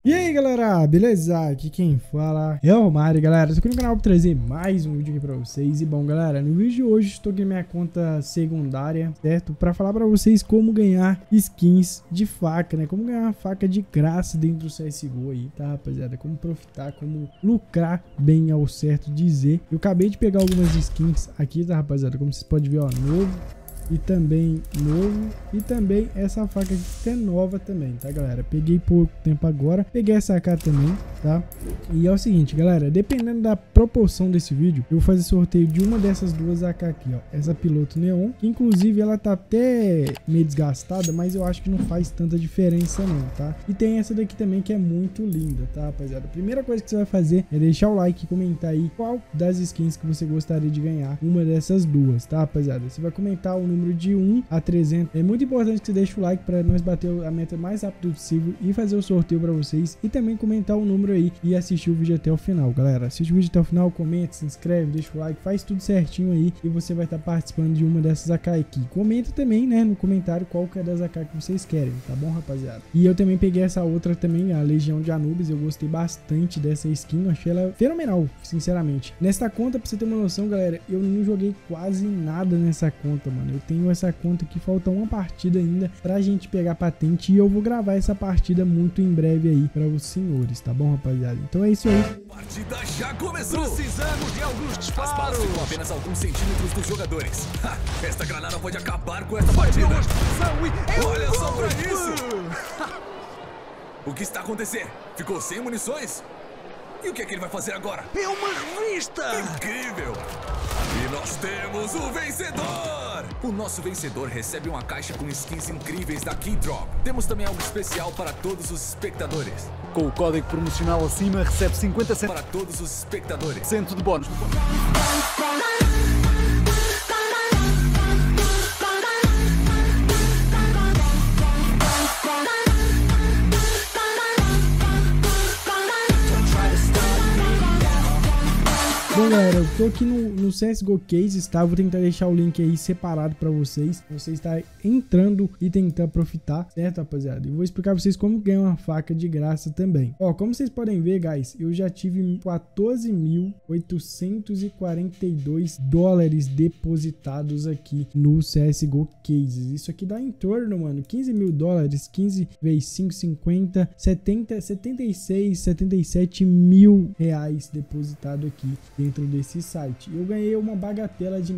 E aí galera, beleza? Aqui quem fala é o Mário, galera. Estou aqui no canal para trazer mais um vídeo aqui para vocês. E bom galera, no vídeo de hoje estou aqui na minha conta secundária, certo? Para falar para vocês como ganhar skins de faca, né? Como ganhar uma faca de graça dentro do CSGO aí, tá rapaziada? Como profitar, como lucrar bem ao certo dizer. Eu acabei de pegar algumas skins aqui, tá rapaziada? Como vocês podem ver, ó, novo. E também novo. E também essa faca aqui que é nova também, tá galera? Peguei pouco tempo agora. Peguei essa AK também, tá? E é o seguinte, galera. Dependendo da proporção desse vídeo, eu vou fazer sorteio de uma dessas duas AK aqui, ó. Essa piloto neon, que inclusive ela tá até meio desgastada, mas eu acho que não faz tanta diferença não, tá? E tem essa daqui também que é muito linda, tá rapaziada? A primeira coisa que você vai fazer é deixar o like e comentar aí qual das skins que você gostaria de ganhar uma dessas duas, tá rapaziada? Você vai comentar o número de 1 a 300. É muito importante que você deixe o like para nós bater a meta mais rápido possível e fazer o sorteio para vocês, e também comentar o número aí e assistir o vídeo até o final, galera. Assiste o vídeo até o final, comenta, se inscreve, deixa o like, faz tudo certinho aí e você vai estar participando de uma dessas AK aqui. Comenta também, né, no comentário qual que é das AK que vocês querem, tá bom, rapaziada? E eu também peguei essa outra também, a Legião de Anubis. Eu gostei bastante dessa skin, eu achei ela fenomenal, sinceramente. Nesta conta, pra você ter uma noção, galera, eu não joguei quase nada nessa conta, mano. Eu tenho essa conta que falta uma partida ainda pra gente pegar patente, e eu vou gravar essa partida muito em breve aí para os senhores, tá bom, rapaziada? Então é isso aí. A partida já começou! Precisamos de alguns disparos! As balas ficam apenas alguns centímetros dos jogadores. Ha, esta granada pode acabar com esta partida! Olha só pra isso! O que está acontecendo? Ficou sem munições? E o que é que ele vai fazer agora? É uma revista! Incrível! E nós temos o vencedor! O nosso vencedor recebe uma caixa com skins incríveis da Keydrop. Temos também algo especial para todos os espectadores. Com o código promocional acima, recebe 50% Para todos os espectadores. de bónus. Bom galera, eu tô aqui no CSGO Cases, tá? Vou tentar deixar o link aí separado pra vocês. Você está entrando e tentar profitar, certo, rapaziada? E vou explicar pra vocês como ganhar uma faca de graça também. Ó, como vocês podem ver, guys, eu já tive 14.842 dólares depositados aqui no CSGO Cases. Isso aqui dá em torno, mano, 15 mil dólares, 15 vezes 5, 50, 70, 76, 77 mil reais depositado aqui dentro desse site. Eu ganhei uma bagatela de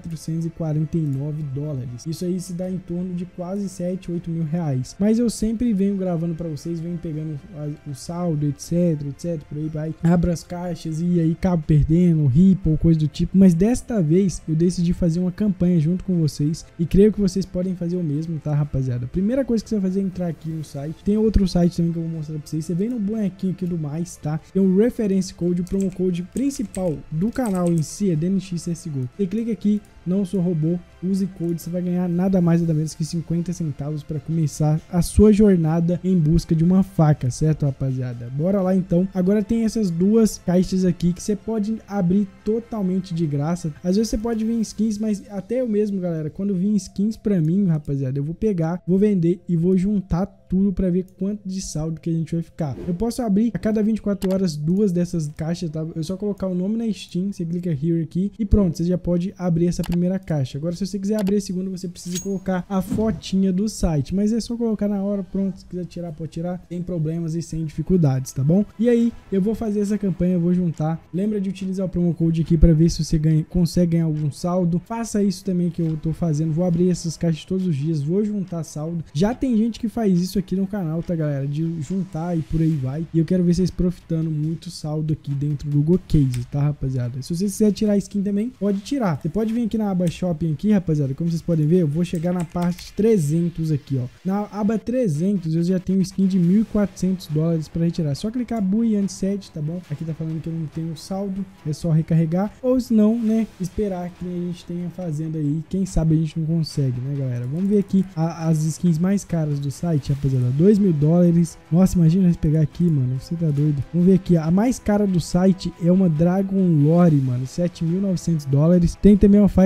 1.449 dólares. Isso aí se dá em torno de quase 7, 8 mil reais. Mas eu sempre venho gravando para vocês, venho pegando o saldo, etc, por aí vai. Abro as caixas e aí acabo perdendo, rip ou coisa do tipo. Mas desta vez eu decidi fazer uma campanha junto com vocês e creio que vocês podem fazer o mesmo, tá, rapaziada? A primeira coisa que você vai fazer é entrar aqui no site. Tem outro site também que eu vou mostrar para vocês. Você vem no bonequinho aqui do mais, tá? Tem um reference code, o promo code principal do canal em si é DNX CSGO. Você clica aqui, não sou robô, use code, você vai ganhar nada mais nada menos que 50 centavos para começar a sua jornada em busca de uma faca, certo, rapaziada? Bora lá então. Agora tem essas duas caixas aqui que você pode abrir totalmente de graça. Às vezes você pode vir skins, mas até eu mesmo, galera, quando vir skins para mim, rapaziada, eu vou pegar, vou vender e vou juntar tudo para ver quanto de saldo que a gente vai ficar. Eu posso abrir a cada 24 horas duas dessas caixas, tá? Eu só colocar o nome na Steam, você clica here aqui e pronto, você já pode abrir essa primeira caixa. Agora, se você quiser abrir a segunda, você precisa colocar a fotinha do site, mas é só colocar na hora, pronto. Se quiser tirar, pode tirar, sem problemas e sem dificuldades, tá bom? E aí, eu vou fazer essa campanha, vou juntar. Lembra de utilizar o promo code aqui para ver se você consegue ganhar algum saldo. Faça isso também que eu tô fazendo. Vou abrir essas caixas todos os dias, vou juntar saldo. Já tem gente que faz isso aqui no canal, tá, galera? De juntar e por aí vai. E eu quero ver vocês profitando muito saldo aqui dentro do GoCase, tá, rapaziada? Se você quiser tirar skin também, pode tirar. Você pode vir aqui na aba Shopping aqui, rapaziada. Como vocês podem ver, eu vou chegar na parte 300 aqui, ó. Na aba 300, eu já tenho skin de 1.400 dólares para retirar. Só clicar Buy and Set, tá bom? Aqui tá falando que eu não tenho saldo, é só recarregar. Ou se não, né, esperar que a gente tenha fazenda aí. Quem sabe a gente não consegue, né, galera? Vamos ver aqui as skins mais caras do site, rapaziada. 2 mil dólares. Nossa, imagina nós pegar aqui, mano. Você tá doido. Vamos ver aqui. A mais cara do site é uma Dragon Lore, mano. 7.900 dólares. Tem também uma Fire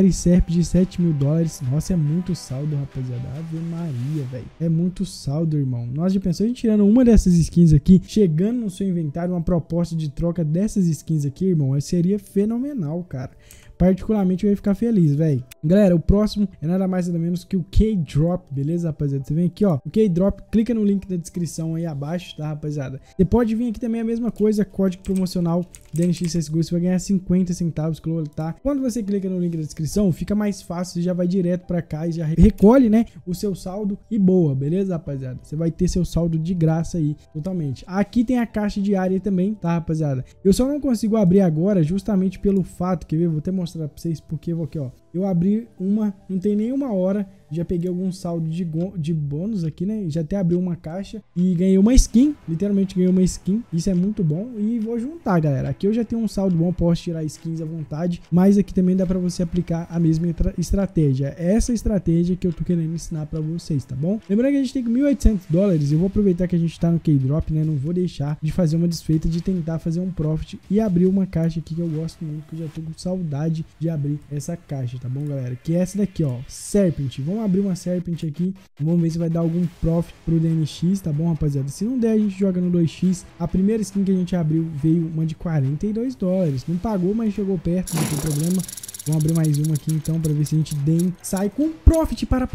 Rare Serp de 7 mil dólares. Nossa, é muito saldo, rapaziada. Ave Maria, velho. É muito saldo, irmão. Nós já pensamos em tirando uma dessas skins aqui, chegando no seu inventário, uma proposta de troca dessas skins aqui, irmão, seria fenomenal, cara. Particularmente eu ia ficar feliz, velho. Galera, o próximo é nada mais nada menos que o K-Drop, beleza, rapaziada? Você vem aqui, ó, o K-Drop, clica no link da descrição aí abaixo, tá, rapaziada? Você pode vir aqui também a mesma coisa, código promocional DNX CSGO, você vai ganhar 50 centavos, tá? Quando você clica no link da descrição, fica mais fácil, você já vai direto pra cá e já recolhe, né, o seu saldo e boa, beleza, rapaziada? Você vai ter seu saldo de graça aí, totalmente. Aqui tem a caixa diária também, tá, rapaziada? Eu só não consigo abrir agora justamente pelo fato, quer ver? Vou até mostrar pra vocês porque eu vou aqui, ó. Eu abri uma, não tem nem uma hora, já peguei algum saldo de bônus aqui, né? Já até abri uma caixa e ganhei uma skin, literalmente ganhei uma skin. Isso é muito bom e vou juntar, galera. Aqui eu já tenho um saldo bom, posso tirar skins à vontade, mas aqui também dá pra você aplicar a mesma estratégia. Essa estratégia que eu tô querendo ensinar pra vocês, tá bom? Lembrando que a gente tem 1.800 dólares, eu vou aproveitar que a gente tá no K-Drop, né? Não vou deixar de fazer uma desfeita, de tentar fazer um profit e abrir uma caixa aqui que eu gosto muito, que eu já tô com saudade de abrir essa caixa, tá bom, galera? Que é essa daqui, ó, Serpent. Vamos abrir uma Serpent aqui, vamos ver se vai dar algum profit pro DNX, tá bom, rapaziada? Se não der, a gente joga no 2x. A primeira skin que a gente abriu veio uma de 42 dólares. Não pagou, mas chegou perto, não tem problema. Vamos abrir mais uma aqui então pra ver se a gente sai com profit. Para.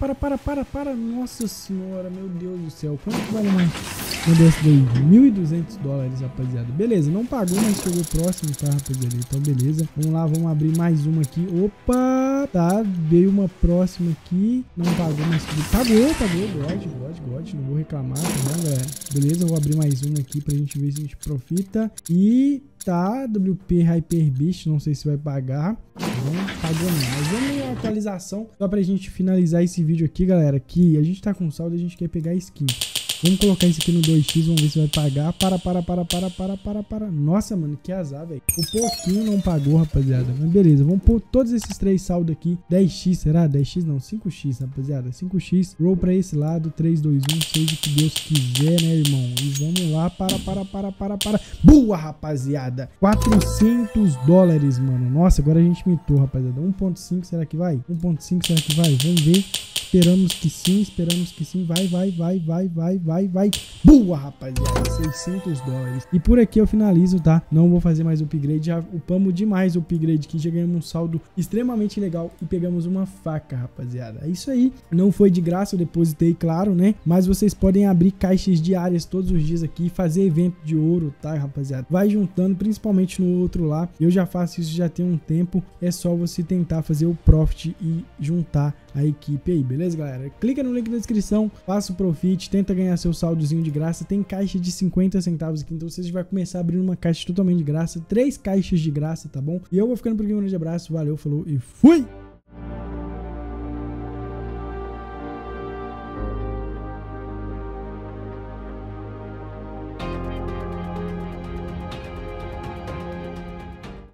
Nossa senhora, meu Deus do céu. Quanto que vale mais uma dessa daí? 1.200 dólares, rapaziada. Beleza, não pagou, mas chegou próximo, tá, rapaziada? Então, beleza. Vamos lá, vamos abrir mais uma aqui. Opa, tá. Veio uma próxima aqui. Não pagou, mas pagou. God. Não vou reclamar, tá bom, galera? Beleza, vou abrir mais uma aqui pra gente ver se a gente profita. E... tá, WP Hyper Beast, não sei se vai pagar. Não pagou não, mas vamos em atualização só pra gente finalizar esse vídeo aqui, galera, que a gente tá com saldo e a gente quer pegar skin. Vamos colocar isso aqui no 2x, vamos ver se vai pagar. Para. Nossa, mano, que azar, velho. O pouquinho não pagou, rapaziada. Mas beleza, vamos pôr todos esses três saldos aqui. 10x, será? 10x não, 5x, rapaziada. 5x, roll pra esse lado, 3, 2, 1, seja o que Deus quiser, né, irmão? E vamos lá, para. Boa, rapaziada. 400 dólares, mano. Nossa, agora a gente mitou, rapaziada. 1.5, será que vai? 1.5, será que vai? Vamos ver. Esperamos que sim. Vai. Boa, rapaziada. 600 dólares. E por aqui eu finalizo, tá? Não vou fazer mais upgrade. Já upamos demais o upgrade aqui. Já ganhamos um saldo extremamente legal e pegamos uma faca, rapaziada. É isso aí. Não foi de graça, eu depositei, claro, né? Mas vocês podem abrir caixas diárias todos os dias aqui, fazer evento de ouro, tá, rapaziada? Vai juntando, principalmente no outro lá. Eu já faço isso já tem um tempo. É só você tentar fazer o profit e juntar a equipe aí, beleza, galera? Clica no link na descrição, faça o profit, tenta ganhar seu saldozinho de graça. Tem caixa de 50 centavos aqui, então você vai começar abrindo uma caixa totalmente de graça, 3 caixas de graça, tá bom? E eu vou ficando por aqui, um grande abraço, valeu, falou e fui!